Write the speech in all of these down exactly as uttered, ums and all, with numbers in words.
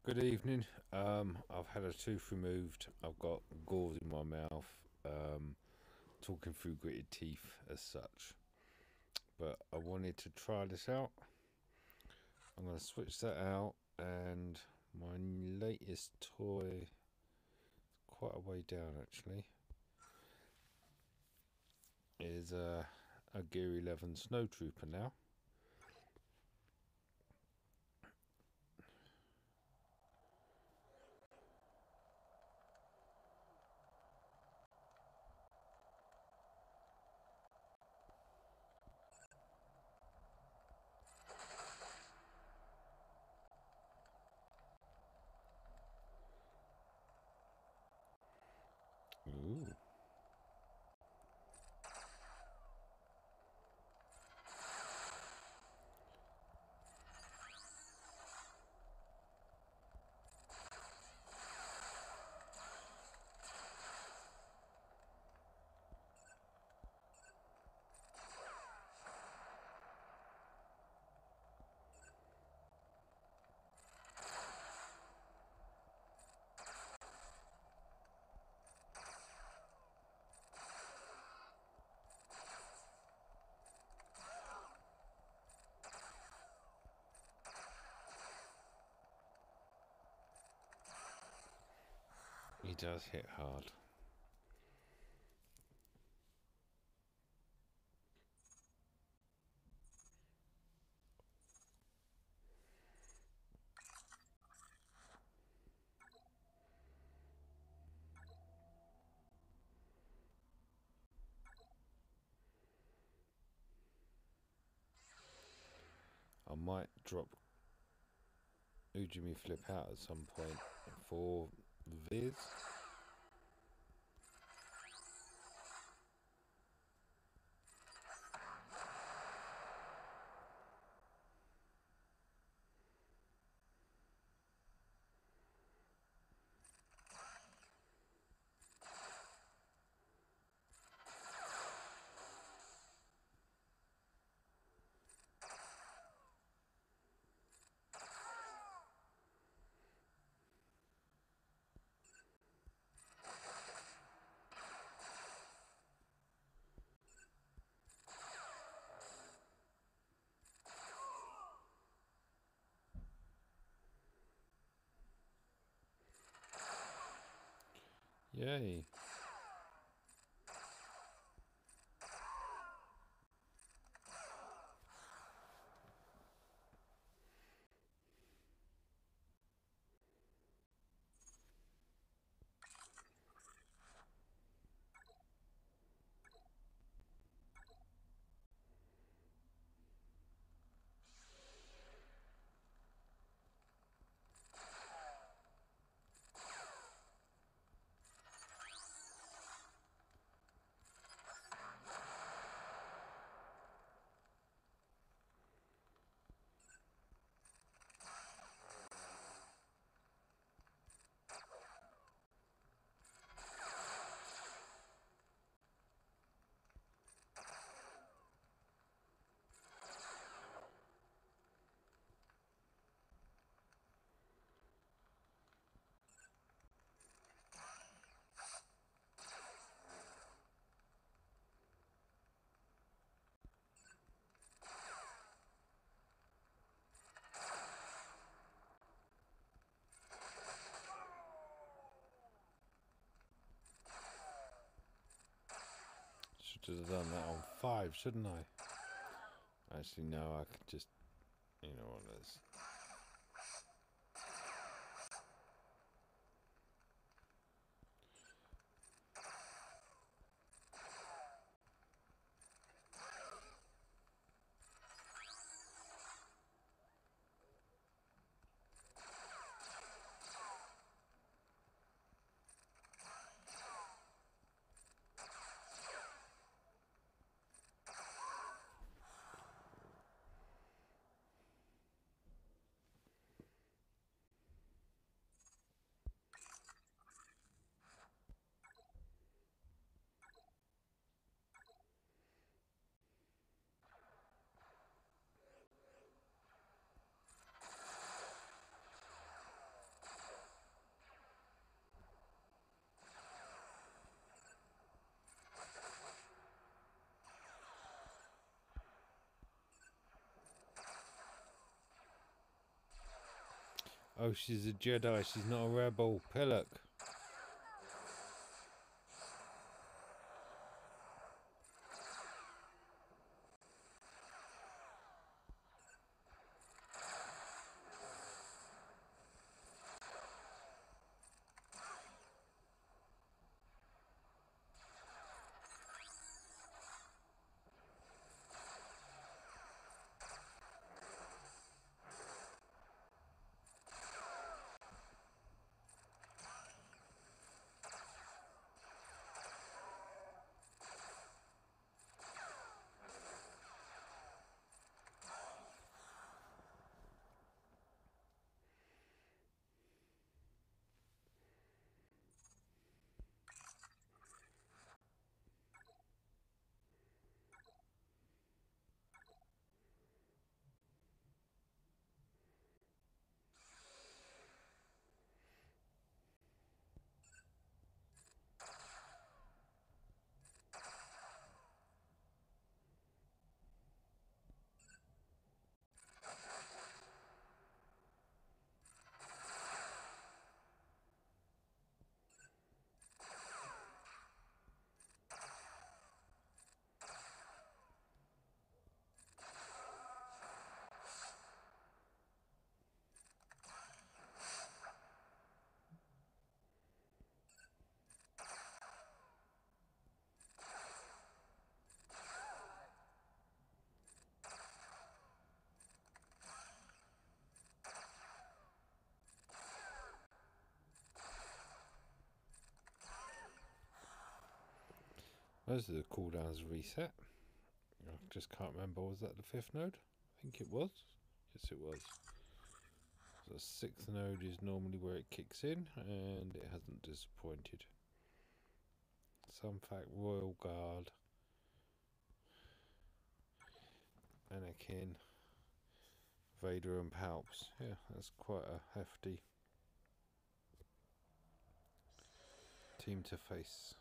Good evening. Um, I've had a tooth removed. I've got gauze in my mouth. Um, talking through gritted teeth as such. But I wanted to try this out. I'm going to switch that out, and my latest toy, quite a way down actually, is uh, a Gear eleven Snow Trooper now. Ooh. He does hit hard. I might drop Ujimi Flip out at some point for Viz. Yay. Should have done that on five, shouldn't I? Actually, no, I could just, you know what it is. Oh, she's a Jedi. She's not a rebel. Pillock. Those are the cooldowns reset. I just can't remember. Was that the fifth node? I think it was. Yes, it was. So the sixth node is normally where it kicks in, and it hasn't disappointed. Some fact, Royal Guard, Anakin, Vader, and Palps. Yeah, that's quite a hefty team to face.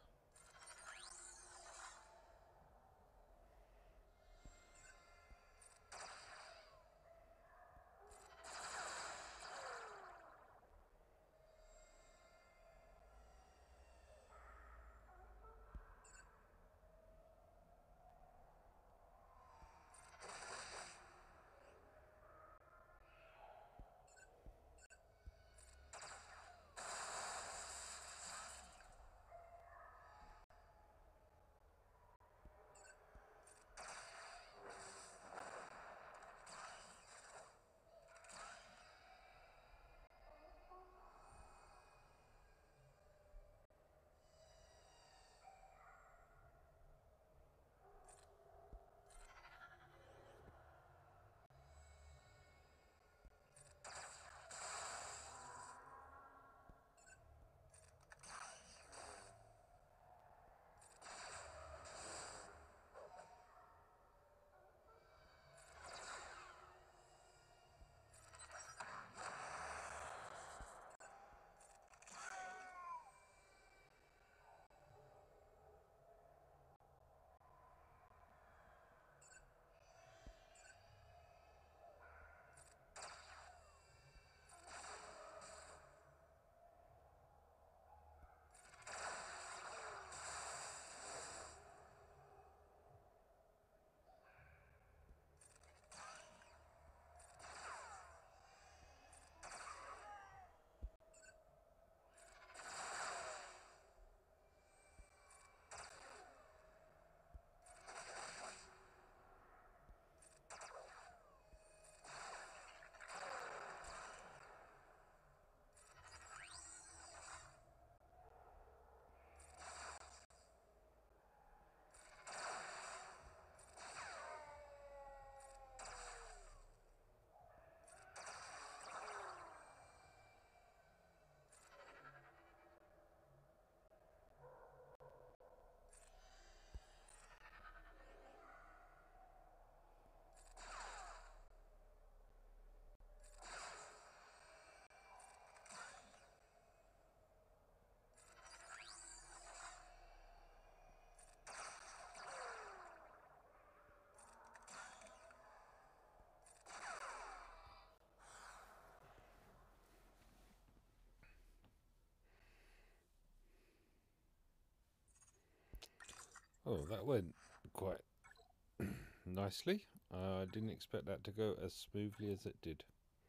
Oh, that went quite nicely. Uh, I didn't expect that to go as smoothly as it did.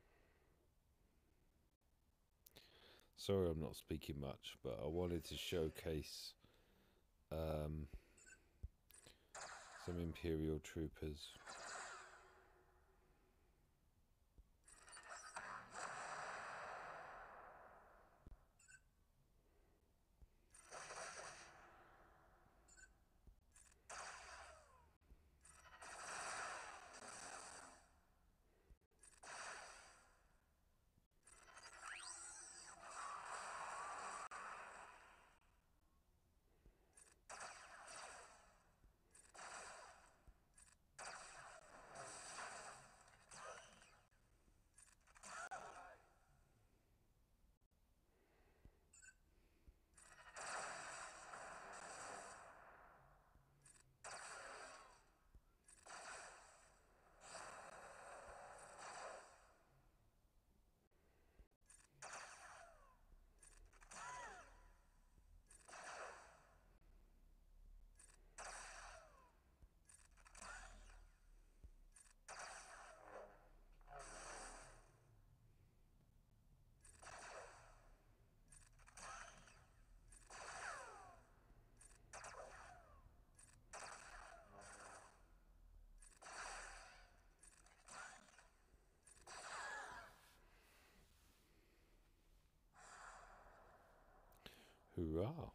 Sorry I'm not speaking much, but I wanted to showcase um, some Imperial troopers. Hoorah!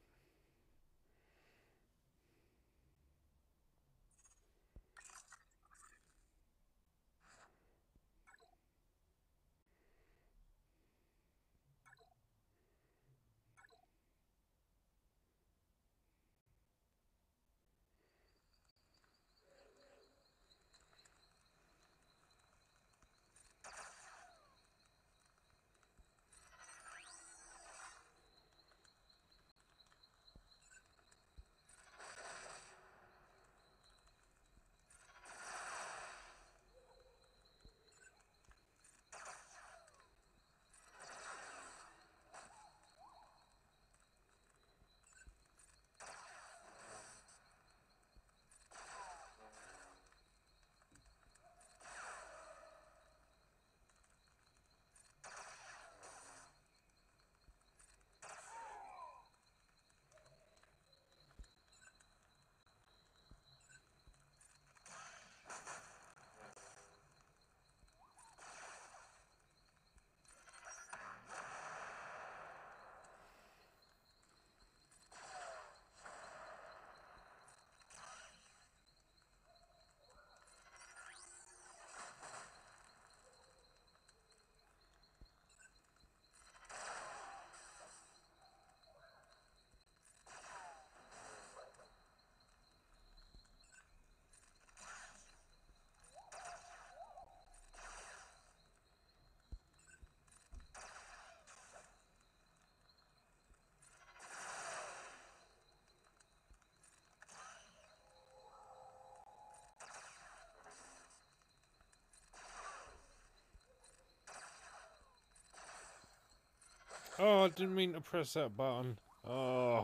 Oh, I didn't mean to press that button. Oh,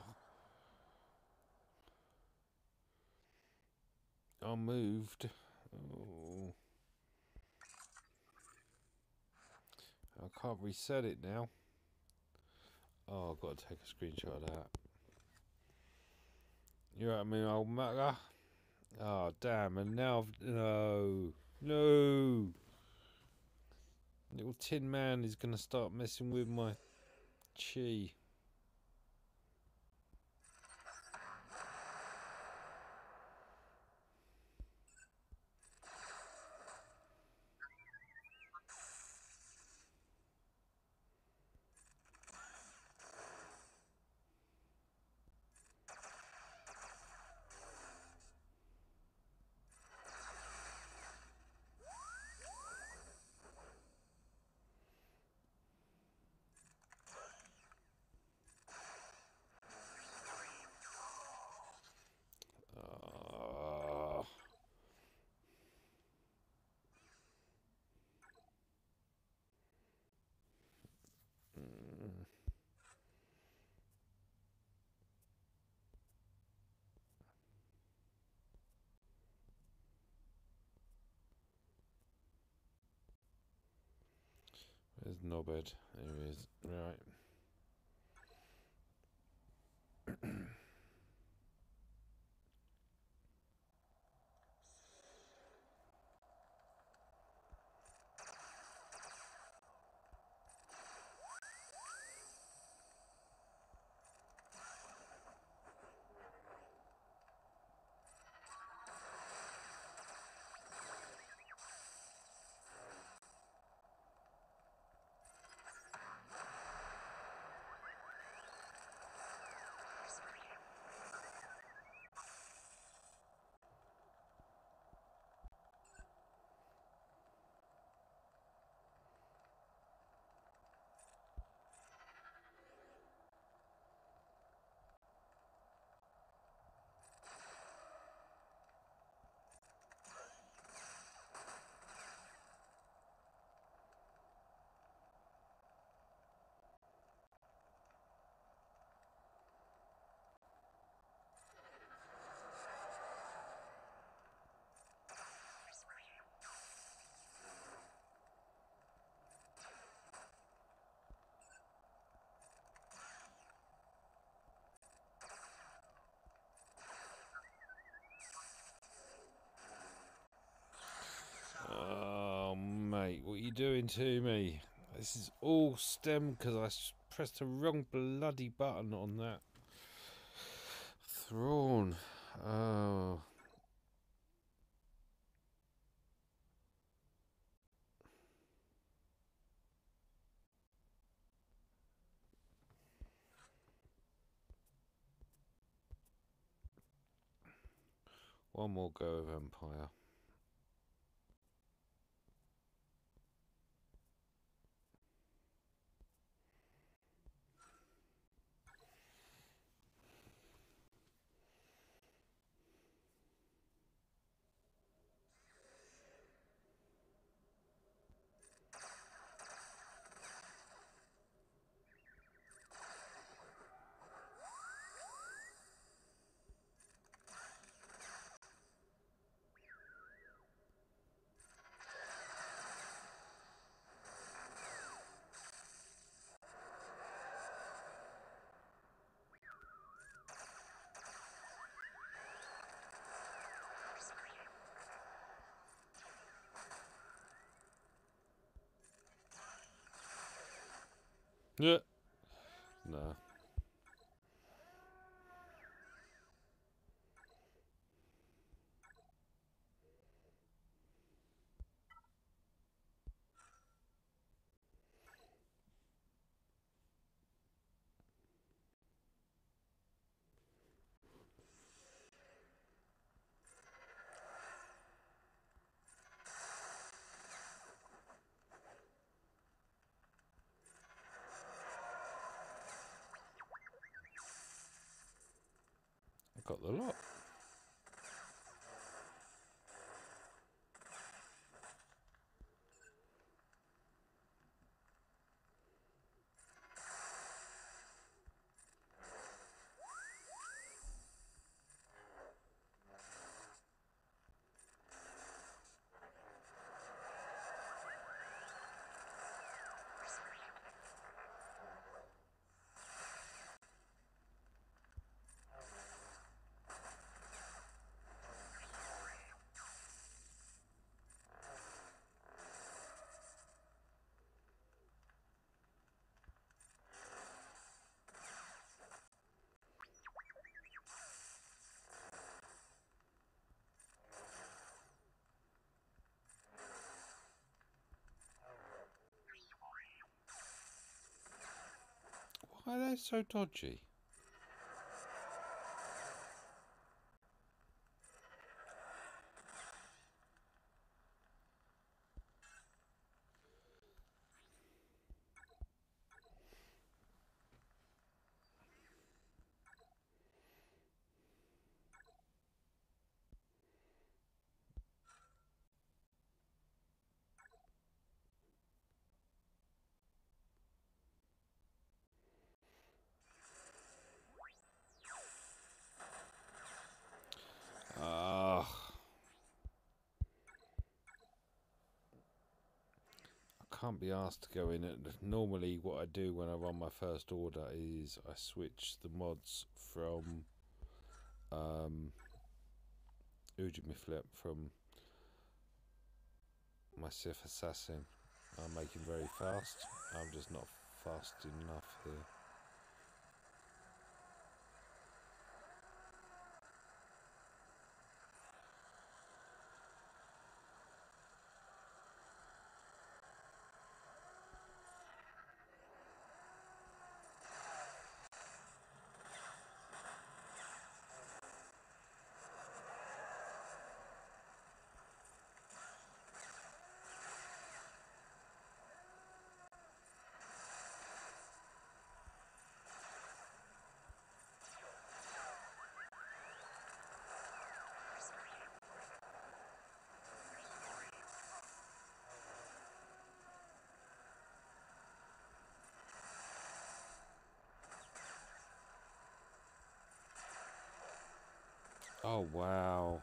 I moved. Oh, I can't reset it now. Oh, I've got to take a screenshot of that. You know what I mean, old mugger? Oh, damn, and now I've... No. No. Little Tin Man is going to start messing with my chi. knobhead. There he is. Right. Oh, mate, what are you doing to me? This is all stem because I pressed the wrong bloody button on that. Thrawn. Oh. One more go of Empire. Yeah. No. I got the lot. Why are they so dodgy? can't be asked to go in it. Normally what I do when I run my first order is I switch the mods from um, Flip from my Sith Assassin. I make him very fast. I'm just not fast enough here. Oh wow.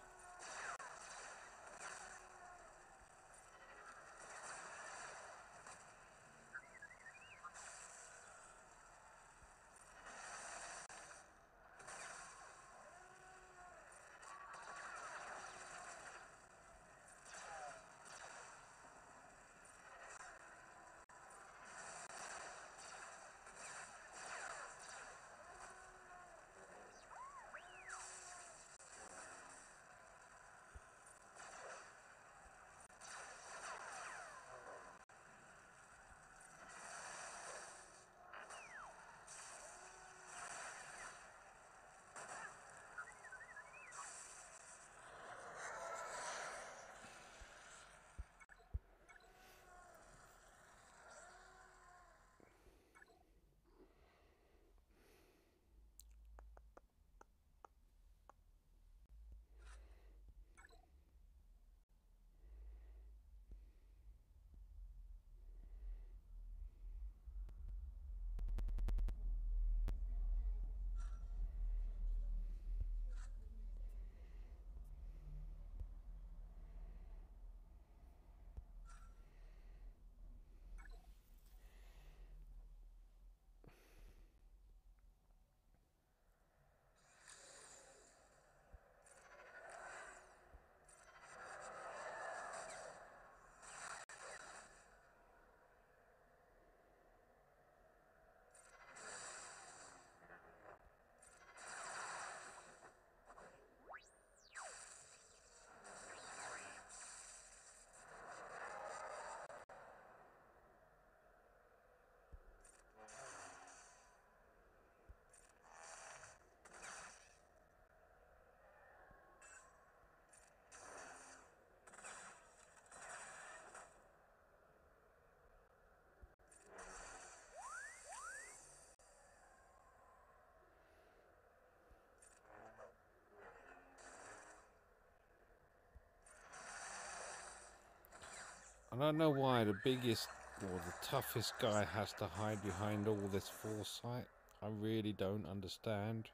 I don't know why the biggest or the toughest guy has to hide behind all this foresight. I really don't understand.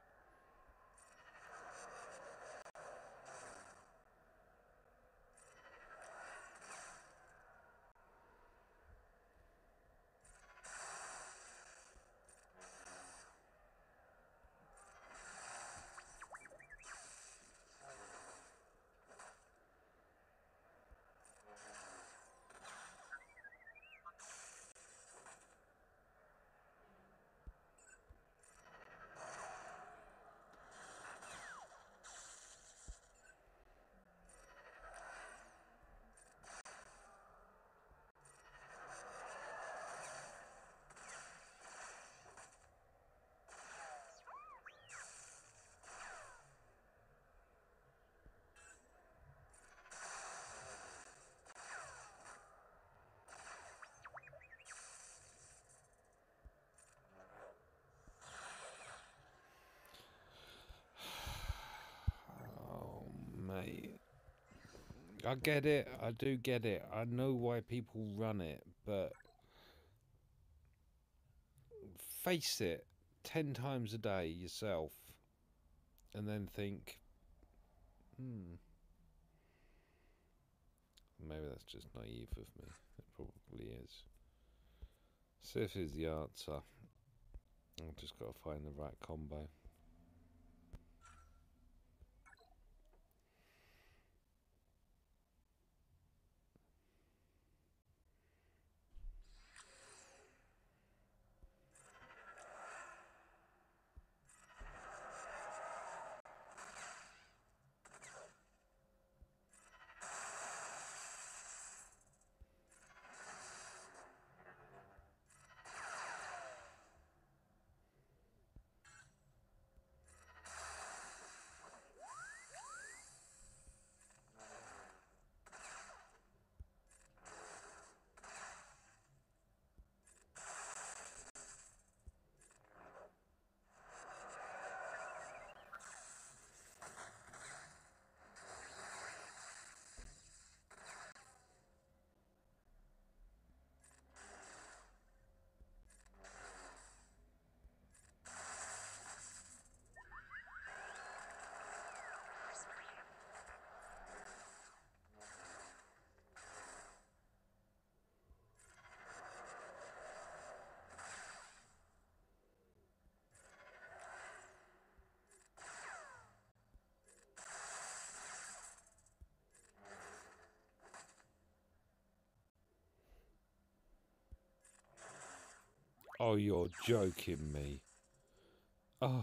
I get it, I do get it. I know why people run it, but face it ten times a day yourself and then think, hmm, maybe that's just naive of me. It probably is. So this is the answer. I've just got to find the right combo. Oh, you're joking me. Oh.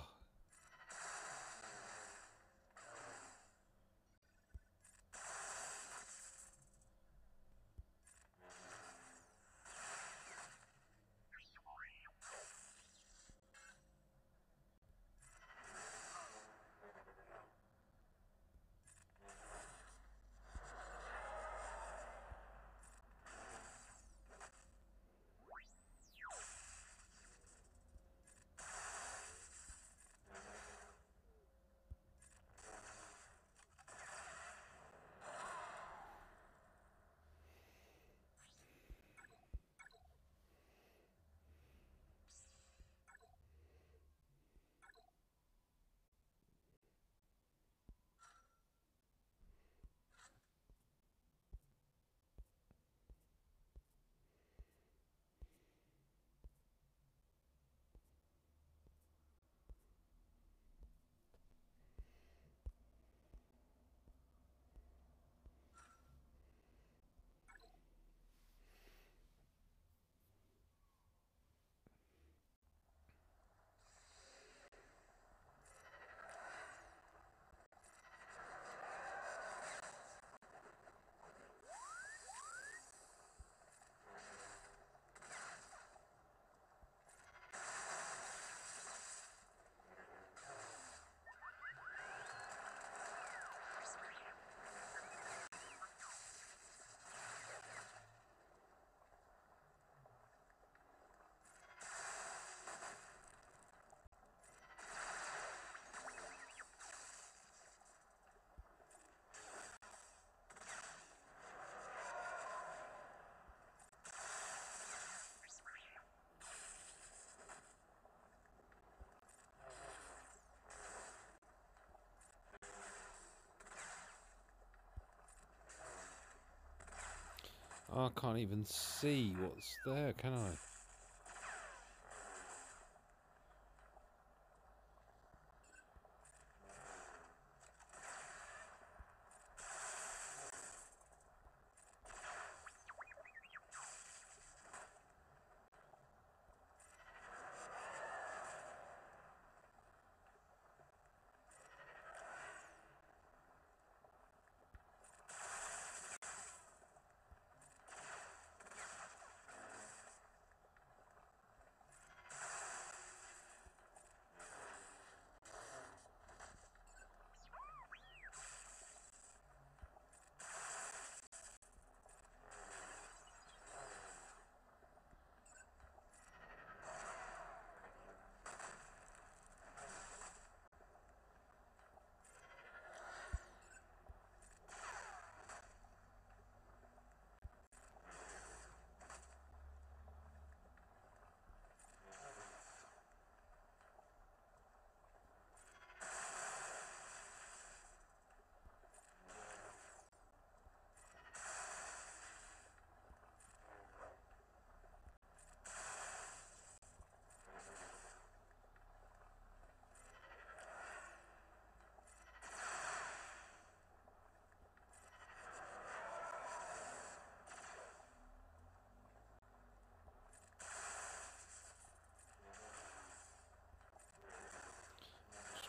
I can't even see what's there, can I?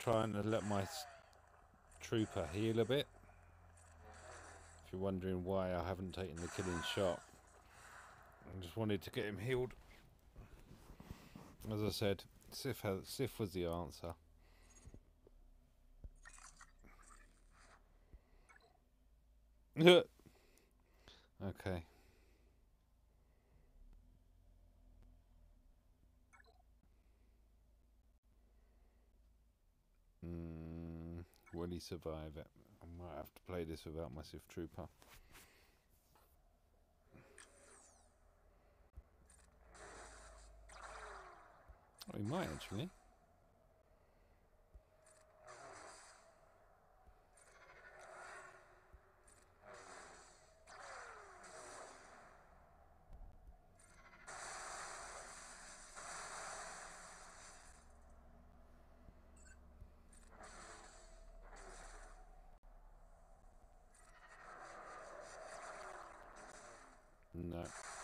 trying to let my s- trooper heal a bit. If you're wondering why I haven't taken the killing shot, I just wanted to get him healed. As I said, Sif, has, Sif was the answer. Okay. Mm, will he survive it? I might have to play this without my Sith Trooper. Oh, he might actually. No.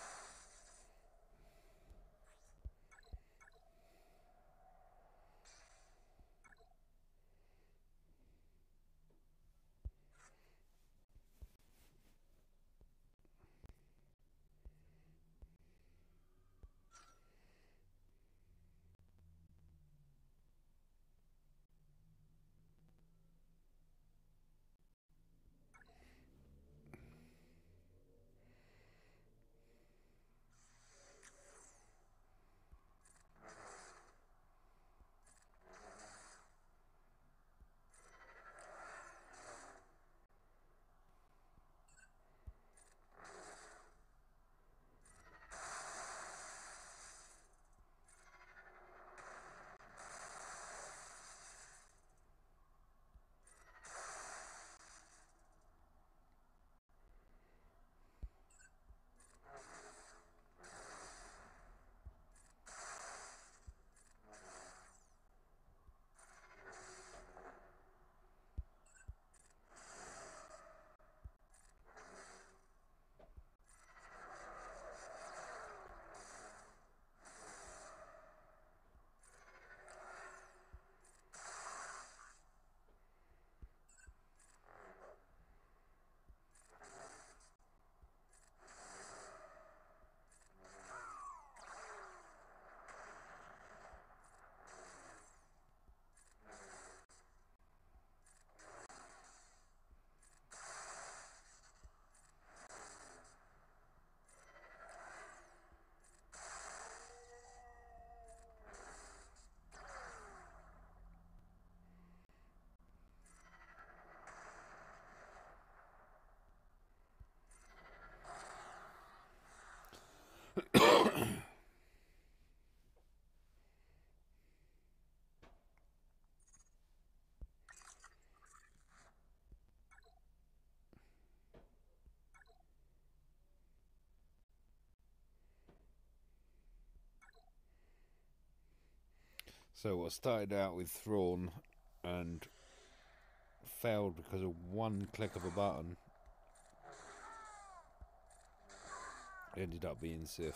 So what started out with Thrawn and failed because of one click of a button ended up being Sif.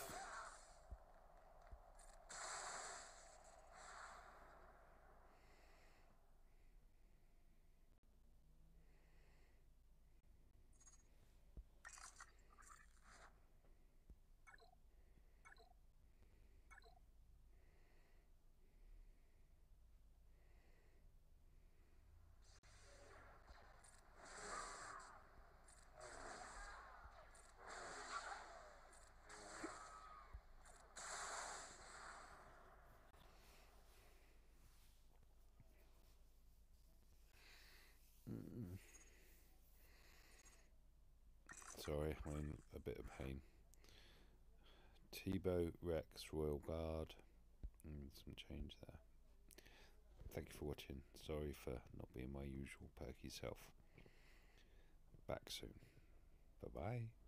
Sorry, I'm in a bit of pain. Tebow, Rex, Royal Guard, and some change there. Thank you for watching. Sorry for not being my usual perky self. Back soon. Bye bye.